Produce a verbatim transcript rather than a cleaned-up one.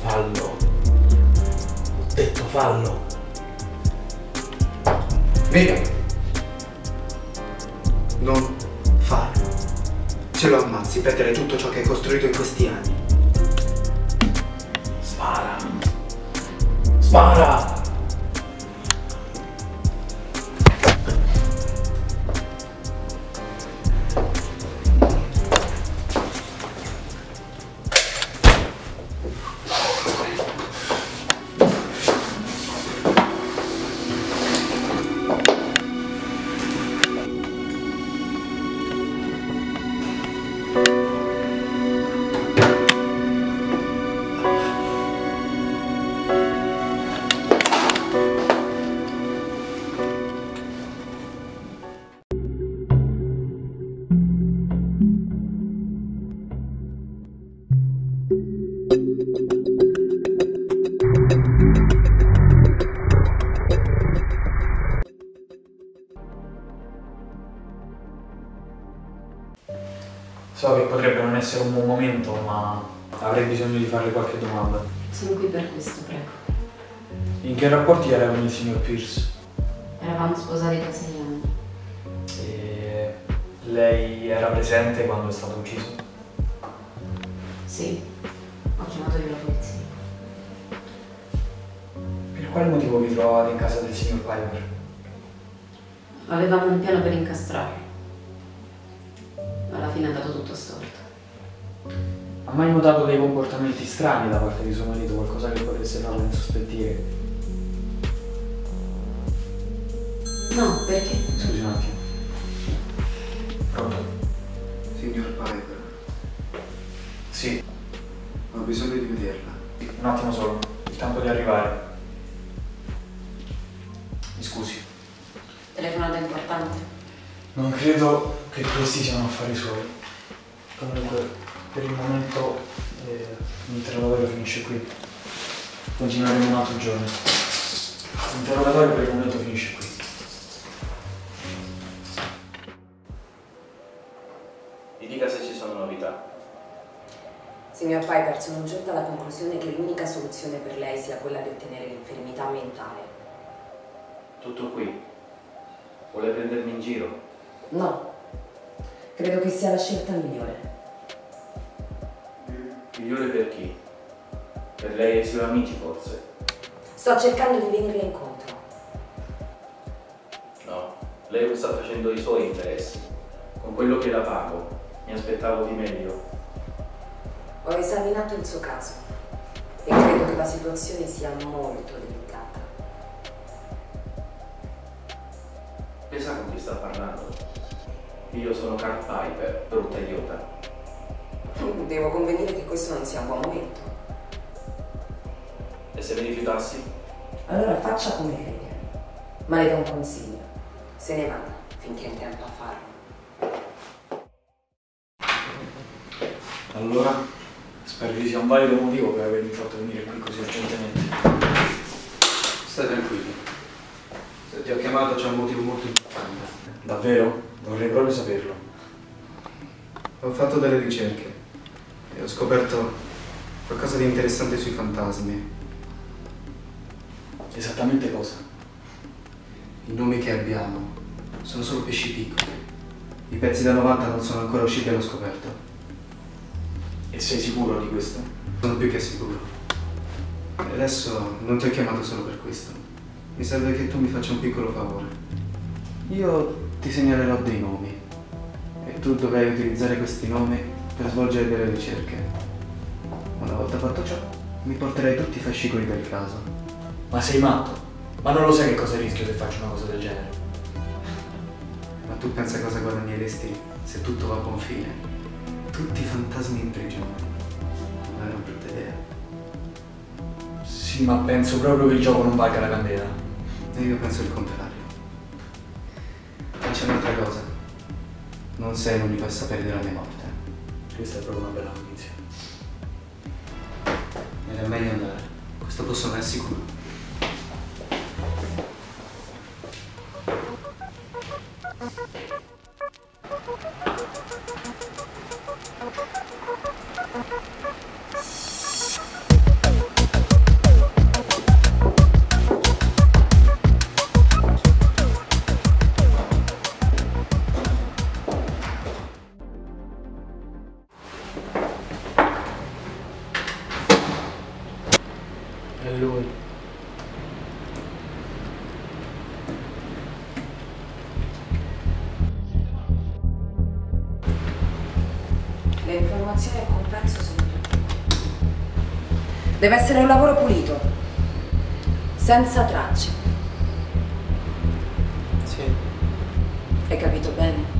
Fallo. Ho detto fallo. Vega. Non farlo. Se lo ammazzi, perderai tutto ciò che hai costruito in questi anni. Spara. Spara! So che potrebbe non essere un buon momento, ma avrei bisogno di farle qualche domanda. Sono qui per questo, prego. In che rapporti era con il signor Pierce? Eravamo sposati da sei anni. E lei era presente quando è stato ucciso? Sì, ho chiamato io la polizia. Per quale motivo vi trovavate in casa del signor Piper? Avevamo un piano per incastrarlo. Alla fine è andato tutto storto. Ha mai notato dei comportamenti strani da parte di suo marito, qualcosa che potesse farlo insospettire? No, perché? Scusi un attimo. Pronto? Signor Piper, Sì, ho bisogno di vederla. un attimo solo, il tempo di arrivare. Mi scusi. Telefonata importante. Non credo che questi siano affari suoi. Comunque, per il momento eh, l'interrogatorio finisce qui. Continueremo un altro giorno. L'interrogatorio per il momento finisce qui. Mi dica se ci sono novità. Signor Piper, sono giunta alla conclusione che l'unica soluzione per lei sia quella di ottenere l'infermità mentale. Tutto qui? Vuole prendermi in giro? No, credo che sia la scelta migliore. Migliore per chi? Per lei e i suoi amici, forse? Sto cercando di venirle incontro. No, lei sta facendo i suoi interessi. Con quello che la pago, mi aspettavo di meglio. Ho esaminato il suo caso e credo che la situazione sia molto delicata. Pensa con chi sta parlando. Io sono Carl Piper, brutta idiota. Devo convenire che questo non sia un buon momento. E se mi rifiutassi? Allora faccia come crede. Ma le do un consiglio. Se ne vada finché è in tempo a farlo. Allora, spero ci sia un valido motivo per avermi fatto venire qui così urgentemente. Stai tranquillo. Se ti ho chiamato c'è un motivo molto importante. Davvero? Vorrei proprio saperlo. Ho fatto delle ricerche e ho scoperto qualcosa di interessante sui fantasmi. Esattamente cosa? I nomi che abbiamo sono solo pesci piccoli. I pezzi da novanta non sono ancora usciti allo scoperto. E sei sicuro di questo? Sono più che sicuro. E adesso non ti ho chiamato solo per questo. Mi serve che tu mi faccia un piccolo favore. Io ti segnalerò dei nomi e tu dovrai utilizzare questi nomi per svolgere delle ricerche. Una volta fatto ciò, mi porterai tutti i fascicoli del caso. Ma sei matto? Ma non lo sai che cosa rischio se faccio una cosa del genere? Ma tu pensa cosa guadagneresti se tutto va a buon fine? Tutti i fantasmi in prigione. Non è una brutta idea. Sì, ma penso proprio che il gioco non valga la candela. E io penso il contrario. Ma c'è un'altra cosa. Non sei l'unico a sapere della mia morte. Questa è proprio una bella notizia. Me ne è meglio andare. Questo posto non è sicuro. È lui. Le informazioni e il compenso sono tutte. Deve essere un lavoro pulito, senza tracce. Sì. Hai capito bene?